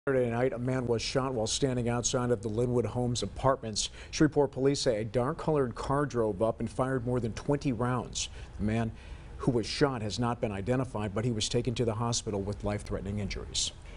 Saturday night, a man was shot while standing outside of the Linwood Homes Apartments. Shreveport police say a dark-colored car drove up and fired more than 20 rounds. The man who was shot has not been identified, but he was taken to the hospital with life-threatening injuries.